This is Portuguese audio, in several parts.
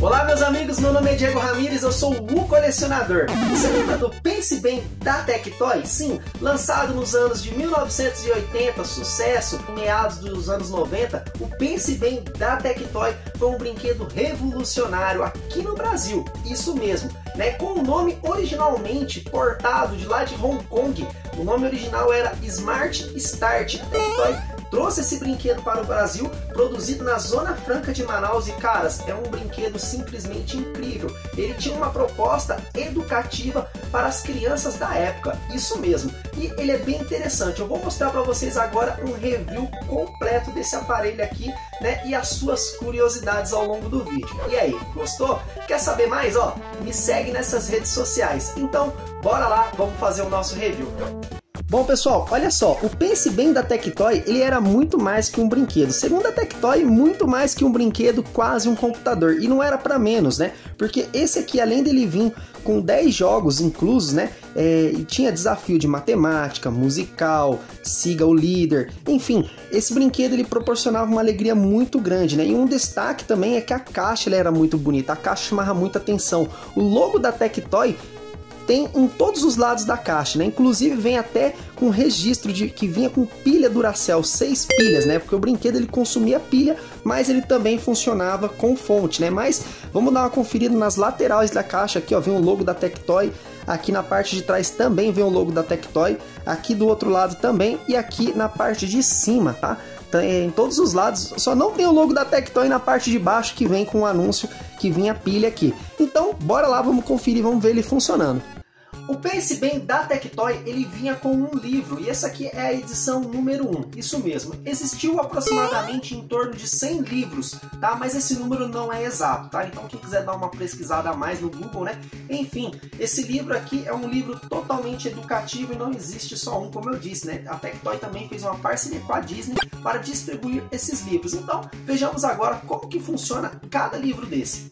Olá meus amigos, meu nome é Diego Ramires, eu sou o colecionador. Você lembra do Pense Bem da Tectoy? Sim, lançado nos anos de 1980, sucesso em meados dos anos 90, o Pense Bem da Tectoy foi um brinquedo revolucionário aqui no Brasil, isso mesmo, né? Com o nome originalmente portado de lá de Hong Kong, o nome original era Smart Start. A Tectoy trouxe esse brinquedo para o Brasil, produzido na Zona Franca de Manaus, e caras, é um brinquedo simplesmente incrível. Ele tinha uma proposta educativa para as crianças da época, isso mesmo, e ele é bem interessante. Eu vou mostrar para vocês agora um review completo desse aparelho aqui, né, e as suas curiosidades ao longo do vídeo. E aí, gostou? Quer saber mais? Ó, me segue nessas redes sociais. Então, bora lá, vamos fazer o nosso review. Bom pessoal, olha só, o Pense Bem da Tectoy, ele era muito mais que um brinquedo. Segundo a Tectoy, muito mais que um brinquedo, quase um computador. E não era para menos, né? Porque esse aqui, além dele vir com 10 jogos inclusos, né? Tinha desafio de matemática, musical, siga o líder, enfim, esse brinquedo ele proporcionava uma alegria muito grande, né? E um destaque também é que a caixa ela era muito bonita, a caixa chamava muita atenção. O logo da Tectoy tem em todos os lados da caixa, né? Inclusive vem até com registro de que vinha com pilha Duracell, 6 pilhas, né? Porque o brinquedo ele consumia pilha, mas ele também funcionava com fonte, né? Mas vamos dar uma conferida nas laterais da caixa. Aqui, ó, vem o logo da Tectoy. Aqui na parte de trás também vem o logo da Tectoy. Aqui do outro lado também e aqui na parte de cima, tá? Em todos os lados, só não tem o logo da Tectoy na parte de baixo, que vem com o anúncio que vinha pilha aqui. Então, bora lá, vamos conferir, vamos ver ele funcionando. O Pense Bem da Tectoy, ele vinha com um livro, e essa aqui é a edição número 1, isso mesmo. Existiu aproximadamente em torno de 100 livros, tá? Mas esse número não é exato, tá? Então quem quiser dar uma pesquisada a mais no Google, né? Enfim, esse livro aqui é um livro totalmente educativo e não existe só um, como eu disse, né? A Tectoy também fez uma parceria com a Disney para distribuir esses livros. Então, vejamos agora como que funciona cada livro desse.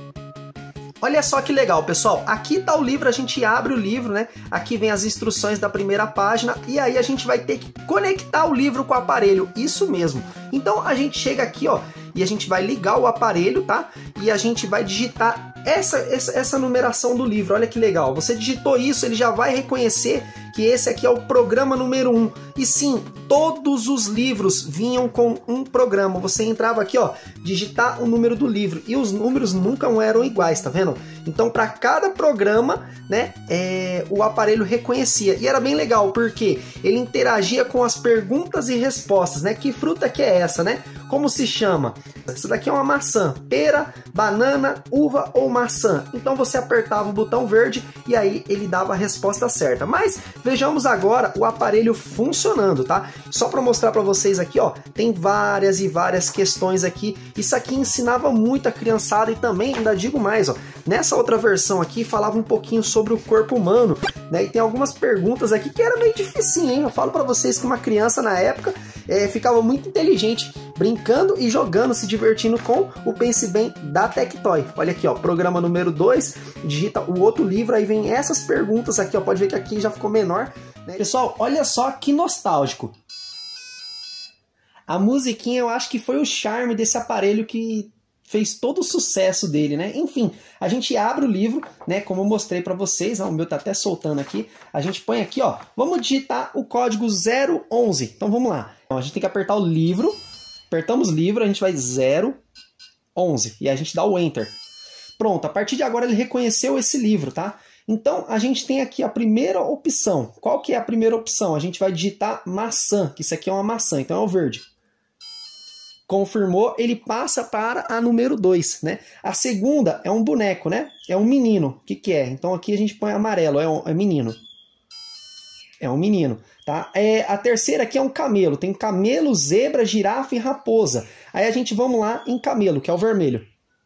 Olha só que legal, pessoal. Aqui tá o livro, a gente abre o livro, né? Aqui vem as instruções da primeira página e aí a gente vai ter que conectar o livro com o aparelho. Isso mesmo. Então a gente chega aqui, ó, e a gente vai ligar o aparelho, tá? E a gente vai digitar essa numeração do livro. Olha que legal. Você digitou isso, ele já vai reconhecer que esse aqui é o programa número 1. E sim, todos os livros vinham com um programa. Você entrava aqui, ó, digitar o número do livro e os números nunca eram iguais, tá vendo? Então, para cada programa, né, o aparelho reconhecia. E era bem legal, porque ele interagia com as perguntas e respostas, né? Que fruta que é essa, né? Como se chama? Essa daqui é uma maçã. Pera, banana, uva ou maçã? Então você apertava o botão verde e aí ele dava a resposta certa. Mas vejamos agora o aparelho funcionando, tá? Só para mostrar para vocês aqui, ó, tem várias e várias questões aqui. Isso aqui ensinava muito a criançada e também, ainda digo mais, ó, nessa outra versão aqui falava um pouquinho sobre o corpo humano, né? E tem algumas perguntas aqui que era meio difícil, hein? Eu falo para vocês que uma criança na época ficava muito inteligente brincando e jogando, se divertindo com o Pense Bem da Tectoy. Olha aqui, ó, programa número 2, digita o outro livro, aí vem essas perguntas aqui, ó, pode ver que aqui já ficou menor, né? Pessoal, olha só que nostálgico. A musiquinha eu acho que foi o charme desse aparelho que fez todo o sucesso dele, né? Enfim, a gente abre o livro, né? Como eu mostrei para vocês, ó, o meu tá até soltando aqui. A gente põe aqui, ó, vamos digitar o código 011. Então vamos lá. Então, a gente tem que apertar o livro. Apertamos livro, a gente vai 011 e a gente dá o Enter. Pronto, a partir de agora ele reconheceu esse livro, tá? Então a gente tem aqui a primeira opção. Qual que é a primeira opção? A gente vai digitar maçã, que isso aqui é uma maçã, então é o verde. Confirmou, ele passa para a número 2, né? A segunda é um boneco, né? É um menino. O que que é? Então aqui a gente põe amarelo, é menino. É um menino, tá? A terceira aqui é um camelo. Tem camelo, zebra, girafa e raposa. Aí a gente vamos lá em camelo, que é o vermelho.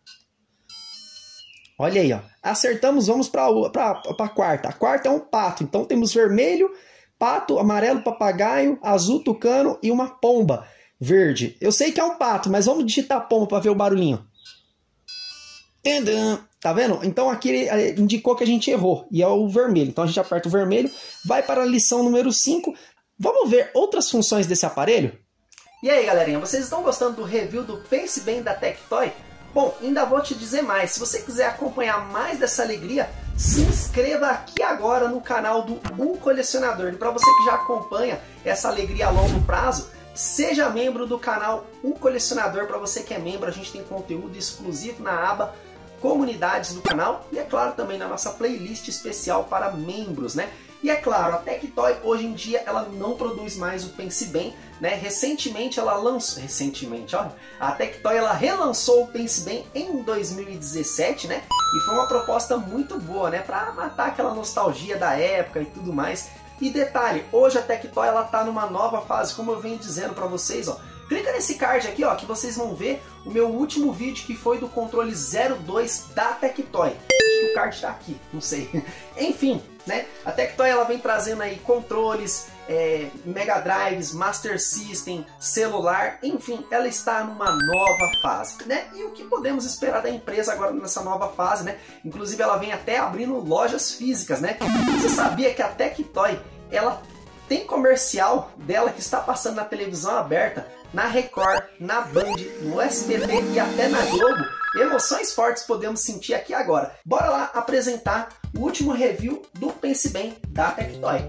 Olha aí, ó. Acertamos, vamos para a quarta. A quarta é um pato. Então temos vermelho, pato, amarelo, papagaio, azul, tucano e uma pomba verde. Eu sei que é um pato, mas vamos digitar pomba para ver o barulhinho. Tadã! Tá vendo? Então aqui ele indicou que a gente errou, e é o vermelho. Então a gente aperta o vermelho, vai para a lição número 5. Vamos ver outras funções desse aparelho? E aí, galerinha, vocês estão gostando do review do Pense Bem da Tectoy? Bom, ainda vou te dizer mais, se você quiser acompanhar mais dessa alegria, se inscreva aqui agora no canal do Colecionador. E para você que já acompanha essa alegria a longo prazo, seja membro do canal Colecionador. Para você que é membro, a gente tem conteúdo exclusivo na aba Comunidades do canal e, é claro, também na nossa playlist especial para membros, né? E é claro, a Tectoy hoje em dia ela não produz mais o Pense Bem, né? Recentemente ela lançou, a Tectoy ela relançou o Pense Bem em 2017, né? E foi uma proposta muito boa, né? Para matar aquela nostalgia da época e tudo mais. E detalhe, hoje a Tectoy ela tá numa nova fase, como eu venho dizendo para vocês, ó. Clica nesse card aqui, ó, que vocês vão ver o meu último vídeo que foi do controle 02 da Tectoy. Acho que o card tá aqui, não sei. Enfim, né? A Tectoy ela vem trazendo aí controles, Mega Drives, Master System, celular, enfim, ela está numa nova fase, né? E o que podemos esperar da empresa agora nessa nova fase, né? Inclusive ela vem até abrindo lojas físicas, né? Você sabia que a Tectoy, ela tem comercial dela que está passando na televisão aberta, na Record, na Band, no SBT e até na Globo? Emoções fortes podemos sentir aqui agora. Bora lá apresentar o último review do Pense Bem da Tectoy.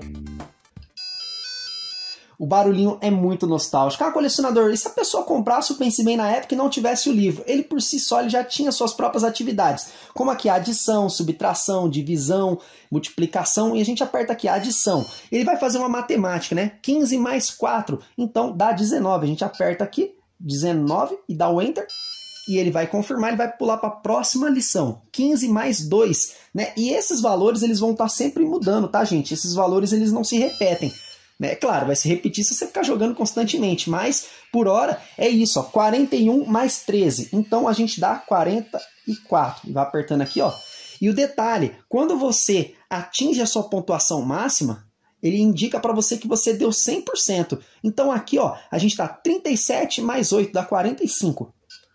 O barulhinho é muito nostálgico. Ah, colecionador, e se a pessoa comprasse o Pense Bem na época e não tivesse o livro? Ele por si só ele já tinha suas próprias atividades, como aqui a adição, subtração, divisão, multiplicação, e a gente aperta aqui a adição. Ele vai fazer uma matemática, né? 15 mais 4, então dá 19. A gente aperta aqui, 19, e dá o Enter. E ele vai confirmar, ele vai pular para a próxima lição. 15 mais 2, né? E esses valores eles vão estar sempre mudando, tá, gente? Esses valores eles não se repetem. É claro, vai se repetir se você ficar jogando constantemente, mas por hora é isso, ó, 41 mais 13. Então a gente dá 44. E vai apertando aqui, ó. E o detalhe, quando você atinge a sua pontuação máxima, ele indica para você que você deu 100%. Então aqui, ó, a gente dá 37 mais 8, dá 45.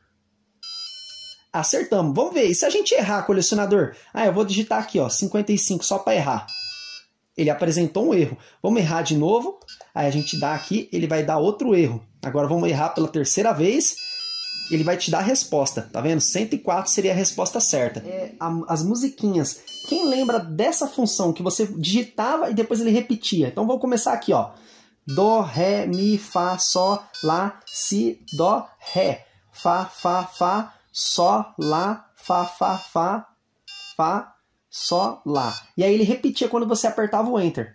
Acertamos. Vamos ver. E se a gente errar, colecionador? Ah, eu vou digitar aqui, ó, 55 só para errar. Ele apresentou um erro. Vamos errar de novo. Aí a gente dá aqui, ele vai dar outro erro. Agora vamos errar pela terceira vez. Ele vai te dar a resposta. Tá vendo? 104 seria a resposta certa. As musiquinhas. Quem lembra dessa função que você digitava e depois ele repetia? Então vou começar aqui, ó. Dó, ré, mi, fá, sol, lá, si, dó, ré. Fá, fá, fá, sol, lá, fá, fá, fá, fá, só lá. E aí ele repetia quando você apertava o Enter.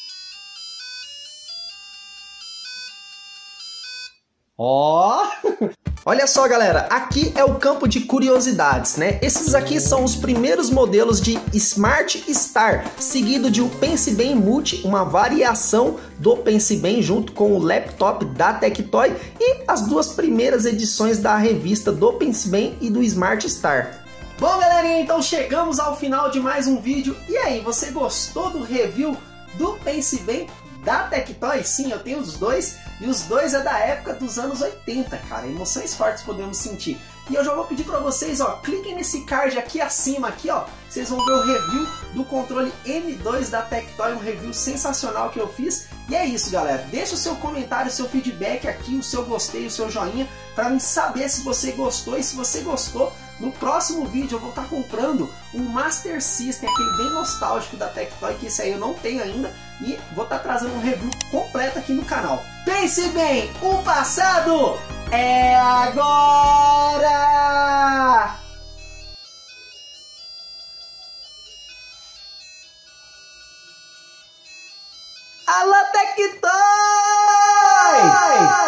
Ó! Olha só, galera, aqui é o campo de curiosidades, né? Esses aqui são os primeiros modelos de Smart Star, seguido de um Pense Bem Multi, uma variação do Pense Bem junto com o laptop da Tectoy e as duas primeiras edições da revista do Pense Bem e do Smart Star. Bom, galerinha, então chegamos ao final de mais um vídeo. E aí, você gostou do review do Pense Bem da Tectoy? Sim, eu tenho os dois, e os dois é da época dos anos 80, cara. Emoções fortes podemos sentir. E eu já vou pedir para vocês, ó, cliquem nesse card aqui acima, aqui, ó. Vocês vão ver o review do controle M2 da Tectoy, um review sensacional que eu fiz. E é isso, galera. Deixa o seu comentário, o seu feedback aqui, o seu gostei, o seu joinha, para mim saber se você gostou. E se você gostou, no próximo vídeo eu vou estar comprando um Master System, aquele bem nostálgico da Tectoy, que esse aí eu não tenho ainda, e vou estar trazendo um review completo aqui no canal. Pense bem, o passado é agora! Alô, Tectoy!